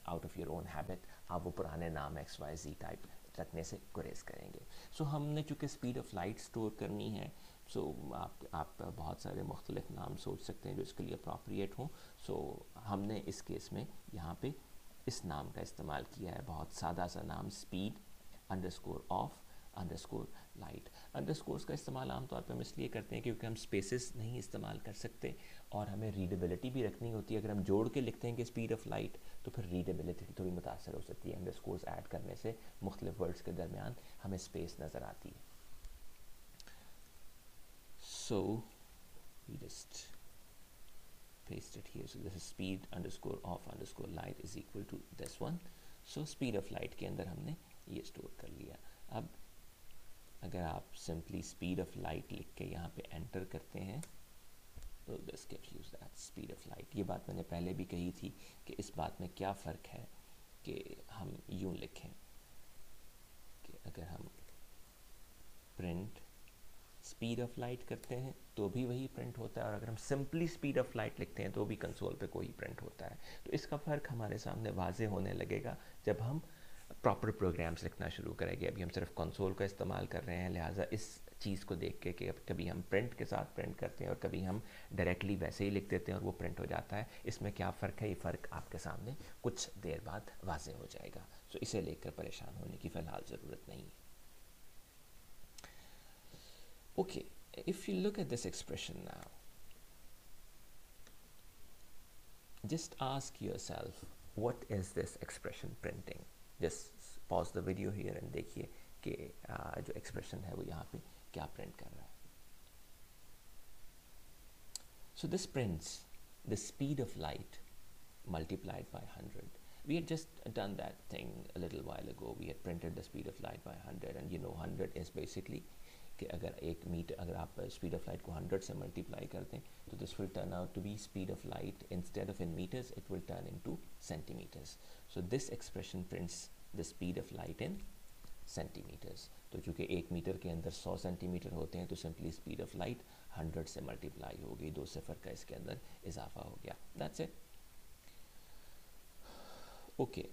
Out of your own habit आप वो पुराने नाम XYZ टाइप रखने से गुरेज करेंगे। सो हमने चूँकि स्पीड ऑफ लाइट स्टोर करनी है, सो आप बहुत सारे मुख्तलिफ नाम सोच सकते हैं जो इसके लिए अप्रोप्रिएट हों। सो हमने इस केस में यहाँ पे इस नाम का इस्तेमाल किया है, बहुत सादा सा नाम, speed underscore of underscore light. Underscores का इस्तेमाल आमतौर पर हम इसलिए करते हैं क्योंकि हम स्पेसेस नहीं इस्तेमाल कर सकते और हमें रीडेबिलिटी भी रखनी होती है। अगर हम जोड़ के लिखते हैं कि स्पीड ऑफ लाइट, तो फिर रीडेबिलिटी थोड़ी मुतासर हो सकती है। अंडरस्कोर्स ऐड करने से मुख्तलिफ वर्ड्स के दरमियान हमें स्पेस नज़र आती है। So we just paste it here. So this is speed underscore of underscore light is equal to this one. So speed of light के अंदर हमने ये स्टोर कर लिया। अब अगर आप सिंपली स्पीड ऑफ लाइट लिख के यहाँ पे एंटर करते हैं तो this gives you that speed of light. ये बात मैंने पहले भी कही थी कि इस बात में क्या फ़र्क है कि हम यूँ लिखें कि अगर हम प्रिंट स्पीड ऑफ लाइट करते हैं तो भी वही प्रिंट होता है, और अगर हम सिंपली स्पीड ऑफ लाइट लिखते हैं तो भी कंसोल पे कोई प्रिंट होता है। तो इसका फ़र्क हमारे सामने वाजे होने लगेगा जब हम प्रॉपर प्रोग्राम्स लिखना शुरू करेंगे। अभी हम सिर्फ कंसोल का इस्तेमाल कर रहे हैं, लिहाजा इस चीज़ को देख के कि कभी हम प्रिंट के साथ प्रिंट करते हैं और कभी हम डायरेक्टली वैसे ही लिख देते हैं और वो प्रिंट हो जाता है, इसमें क्या फ़र्क है, ये फ़र्क आपके सामने कुछ देर बाद वाजे हो जाएगा। सो इसे लेकर परेशान होने की फ़िलहाल ज़रूरत नहीं है। Okay, if you look at this expression now, just ask yourself, what is this expression printing? Just pause the video here and देखिए कि जो expression है वो यहाँ पे क्या print कर रहा है। So this prints the speed of light multiplied by 100. We had just done that thing a little while ago. We had printed the speed of light by 100, and you know 100 is basically कि अगर अगर आप speed of light को 100 से multiply कर दें तो this will turn out to be speed of light, instead of in meters it will turn into centimeters. So this expression prints the speed of light in centimeters. तो चूँकि 1 metre के अंदर 100 centimetre होते हैं तो सिंपली स्पीड ऑफ लाइट 100 से multiply हो गई, 2 सिफर का इसके अंदर इजाफा हो गया। That's it. Okay,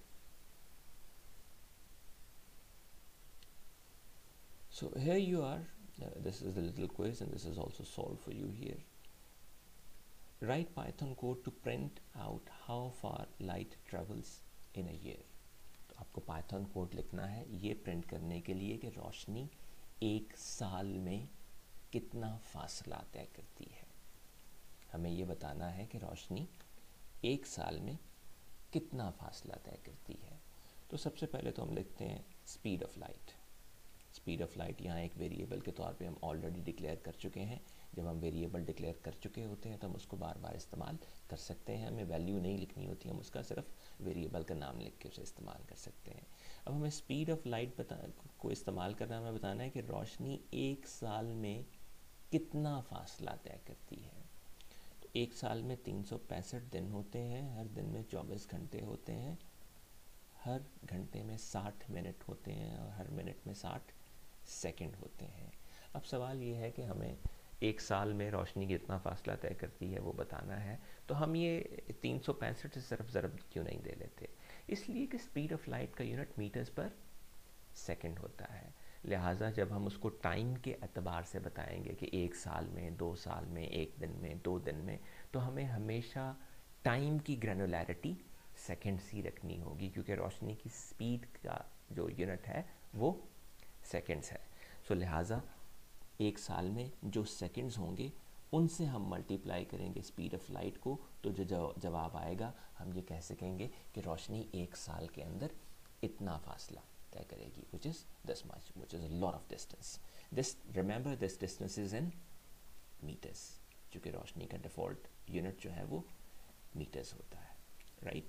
so here you are, this is the little quiz and this is also solved for you here. Write Python code to print out how far light travels in a year. तो आपको Python code लिखना है ये print करने के लिए कि रोशनी 1 साल में कितना फासला तय करती है। हमें ये बताना है कि रोशनी 1 साल में कितना फासला तय करती है। तो सबसे पहले तो हम लिखते हैं speed of light. Speed of light यहाँ एक वेरिएबल के तौर पे हम ऑलरेडी डिक्लेयर कर चुके हैं। जब हम वेरिएबल डिक्लेयर कर चुके होते हैं तो हम उसको बार बार इस्तेमाल कर सकते हैं, हमें वैल्यू नहीं लिखनी होती, हम उसका सिर्फ वेरिएबल का नाम लिख के उसे इस्तेमाल कर सकते हैं। अब हमें स्पीड ऑफ लाइट को इस्तेमाल करना, हमें बताना है कि रोशनी 1 साल में कितना फासला तय करती है। तो 1 साल में 365 दिन होते हैं, हर दिन में 24 घंटे होते हैं, हर घंटे में 60 मिनट होते हैं और हर मिनट में 60 सेकंड होते हैं। अब सवाल ये है कि हमें 1 साल में रोशनी कितना फासला तय करती है वो बताना है। तो हम ये 365 से सिर्फ ज़रब क्यों नहीं दे लेते, इसलिए कि स्पीड ऑफ लाइट का यूनिट मीटर्स पर सेकंड होता है। लिहाजा जब हम उसको टाइम के एतबार से बताएंगे कि 1 साल में, 2 साल में, 1 दिन में, 2 दिन में, तो हमें हमेशा टाइम की ग्रैनुलैरिटी सेकंड्स ही रखनी होगी, क्योंकि रोशनी की स्पीड का जो यूनिट है वो सेकंड्स है। सो लिहाजा 1 साल में जो सेकंड्स होंगे उनसे हम मल्टीप्लाई करेंगे स्पीड ऑफ लाइट को, तो जो जवाब आएगा हम ये कह सकेंगे कि रोशनी 1 साल के अंदर इतना फासला तय करेगी, which is this much, which is a lot of distance. This, remember, this distance is in meters, क्योंकि रोशनी का डिफ़ॉल्ट यूनिट जो है वो मीटर्स होता है, राइट?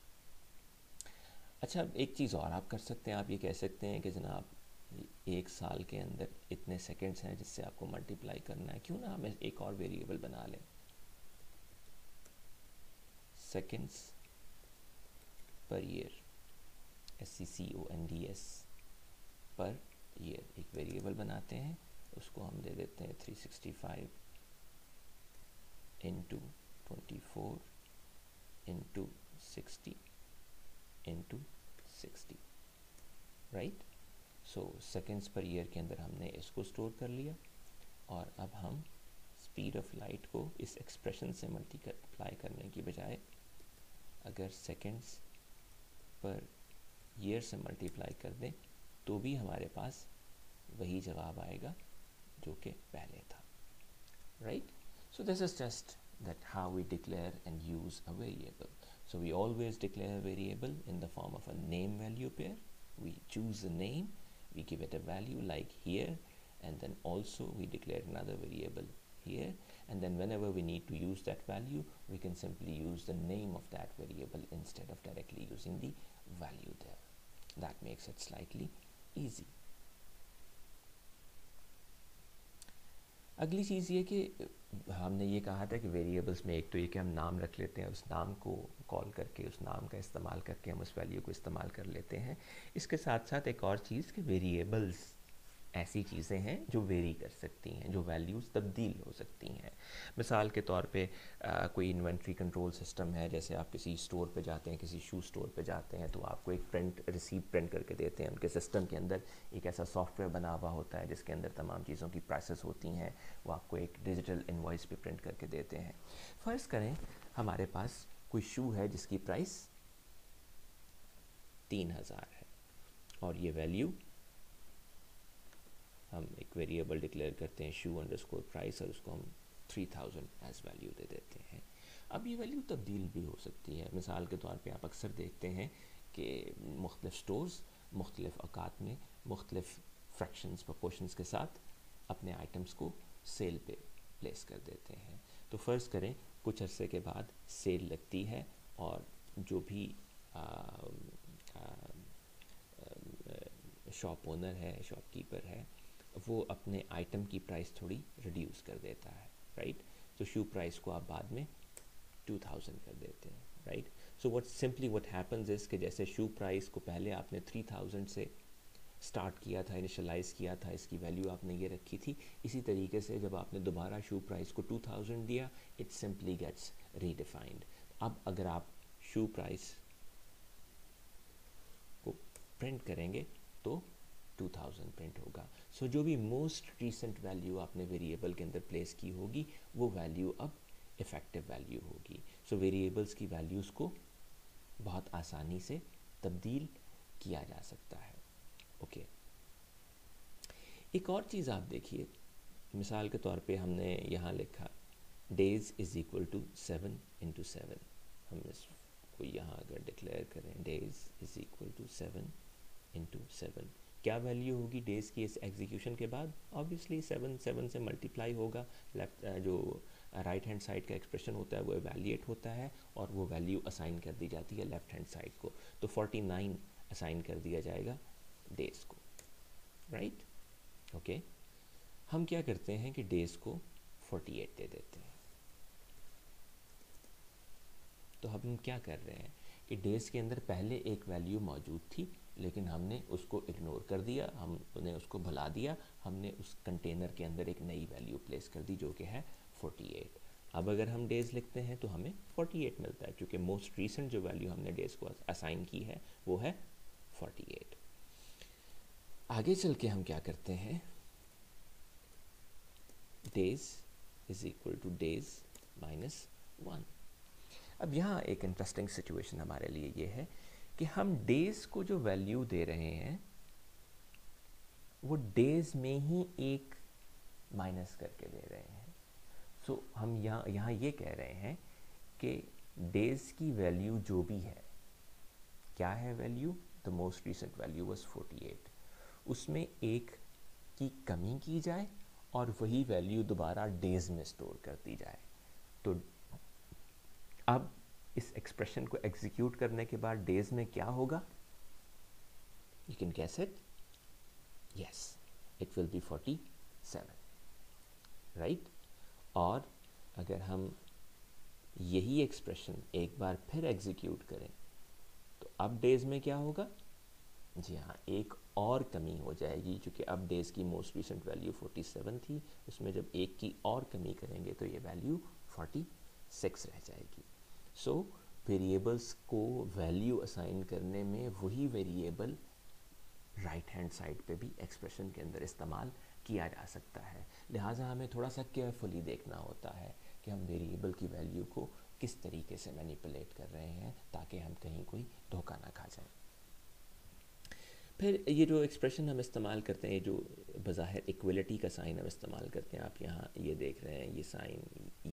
अच्छा, एक चीज़ और आप कर सकते हैं, आप ये कह सकते हैं कि जनाब 1 साल के अंदर इतने सेकंड्स हैं जिससे आपको मल्टीप्लाई करना है, क्यों ना हम एक और वेरिएबल बना लें, सेकंड्स पर ईयर, SECONDS पर ईयर, एक वेरिएबल बनाते हैं, उसको हम दे देते हैं 365 into 24 into 60 into 60, right. So seconds पर ईयर के अंदर हमने इसको स्टोर कर लिया, और अब हम स्पीड ऑफ लाइट को इस एक्सप्रेशन से मल्टीप्लाई करने की बजाय अगर सेकेंड्स पर ईयर से मल्टीप्लाई कर दें तो भी हमारे पास वही जवाब आएगा जो कि पहले था, right. So this is just that how we declare and use a variable. So we always declare a variable in the form of a name value pair. We choose a name, we give it a value like here, and then also we declare another variable here, and then whenever we need to use that value, we can simply use the name of that variable instead of directly using the value there. That makes it slightly easy. अगली चीज़ ये कि हमने ये कहा था कि variables में एक तो ये कि हम नाम रख लेते हैं, उस नाम को कॉल करके उस नाम का इस्तेमाल करके हम उस वैल्यू को इस्तेमाल कर लेते हैं। इसके साथ साथ एक और चीज़ कि वेरिएबल्स ऐसी चीज़ें हैं जो वेरी कर सकती हैं, जो वैल्यूज़ तब्दील हो सकती हैं। मिसाल के तौर पे कोई इन्वेंट्री कंट्रोल सिस्टम है, जैसे आप किसी स्टोर पे जाते हैं, किसी शू स्टोर पे जाते हैं, तो आपको एक रिसीप्ट प्रिंट करके देते हैं। उनके सिस्टम के अंदर एक ऐसा सॉफ्टवेयर बना हुआ होता है जिसके अंदर तमाम चीज़ों की प्राइसेस होती हैं, वो आपको एक डिजिटल इनवॉइस पे प्रिंट करके देते हैं। फ़र्ज़ करें हमारे पास कोई शू है जिसकी प्राइस 3000 है, और ये वैल्यू हम एक वेरिएबल डिक्लेयर करते हैं शू अंडरस्कोर प्राइस, और उसको हम 3000 एज वैल्यू दे देते हैं। अब ये वैल्यू तब्दील भी हो सकती है। मिसाल के तौर पे आप अक्सर देखते हैं कि मुख्तलिफ स्टोर्स मुख्तलिफ औकात में मुख्तलिफ फ्रैक्शंस प्रोपोर्शंस के साथ अपने आइटम्स को सेल पे प्लेस कर देते हैं। तो फ़र्ज़ करें कुछ अरसे के बाद सेल लगती है, और जो भी शॉप ओनर है, शॉपकीपर है, वो अपने आइटम की प्राइस थोड़ी रिड्यूस कर देता है, राइट। तो शू प्राइस को आप बाद में 2000 कर देते हैं, right. So what happens is कि जैसे शू प्राइस को पहले आपने 3000 से स्टार्ट किया था, इनिशलाइज किया था, इसकी वैल्यू आपने ये रखी थी, इसी तरीके से जब आपने दोबारा शू प्राइस को 2000 दिया, इट सिंपली गेट्स रीडिफाइंड। अब अगर आप शू प्राइस को प्रिंट करेंगे तो 2000 प्रिंट होगा। सो जो भी मोस्ट रीसेंट वैल्यू आपने वेरिएबल के अंदर प्लेस की होगी, वो वैल्यू अब इफ़ेक्टिव वैल्यू होगी। सो वेरिएबल्स की वैल्यूज़ को बहुत आसानी से तब्दील किया जा सकता है, ओके। एक और चीज़ आप देखिए, मिसाल के तौर पे हमने यहाँ लिखा days is equal to 7 into 7। हम इसको यहाँ अगर डिक्लेयर करें days is equal to 7 into 7, क्या वैल्यू होगी डेज़ की इस एग्जीक्यूशन के बाद? ऑब्वियसली 7 से मल्टीप्लाई होगा, लेफ्ट जो राइट हैंड साइड का एक्सप्रेशन होता है वो एवेल्यूएट होता है, और वो वैल्यू असाइन कर दी जाती है लेफ्ट हैंड साइड को। तो 49 असाइन कर दिया जाएगा डेज़ को, राइट, ओके। हम क्या करते हैं कि डेज़ को 48 दे देते हैं। तो हम क्या कर रहे हैं कि डेज़ के अंदर पहले एक वैल्यू मौजूद थी, लेकिन हमने उसको इग्नोर कर दिया, हमने उसको भुला दिया, हमने उस कंटेनर के अंदर एक नई वैल्यू प्लेस कर दी जो कि है 48। अब अगर हम डेज़ लिखते हैं तो हमें 48 मिलता है, क्योंकि मोस्ट रीसेंट जो वैल्यू हमने डेज़ को असाइन की है वो है 48। आगे चल के हम क्या करते हैं, days is equal to days minus 1। अब यहाँ एक इंटरेस्टिंग सिचुएशन हमारे लिए ये है कि हम डेज़ को जो वैल्यू दे रहे हैं वो डेज़ में ही एक माइनस करके दे रहे हैं। सो हम यहाँ ये कह रहे हैं कि डेज़ की वैल्यू जो भी है, क्या है value, the most recent value was 48, उसमें एक की कमी की जाए और वही वैल्यू दोबारा डेज़ में स्टोर कर दी जाए। तो अब इस एक्सप्रेशन को एग्जीक्यूट करने के बाद डेज़ में क्या होगा, you can guess it, yes, it will be 47, right. और अगर हम यही एक्सप्रेशन एक बार फिर एग्जीक्यूट करें तो अब डेज़ में क्या होगा, जी हाँ, एक और कमी हो जाएगी, क्योंकि अब डेज़ की मोस्ट रीसेंट वैल्यू 47 थी, उसमें जब एक की और कमी करेंगे तो ये वैल्यू 46 रह जाएगी। सो वेरिएबल्स को वैल्यू असाइन करने में वही वेरिएबल राइट हैंड साइड पे भी एक्सप्रेशन के अंदर इस्तेमाल किया जा सकता है। लिहाजा हमें थोड़ा सा केयरफुली देखना होता है कि हम वेरिएबल की वैल्यू को किस तरीके से मैनिपुलेट कर रहे हैं ताकि हम कहीं कोई धोखा ना खा जाए। फिर ये जो एक्सप्रेशन हम इस्तेमाल करते हैं, जो बज़ाहिर इक्वलिटी का साइन हम इस्तेमाल करते हैं, आप यहाँ ये देख रहे हैं, ये साइन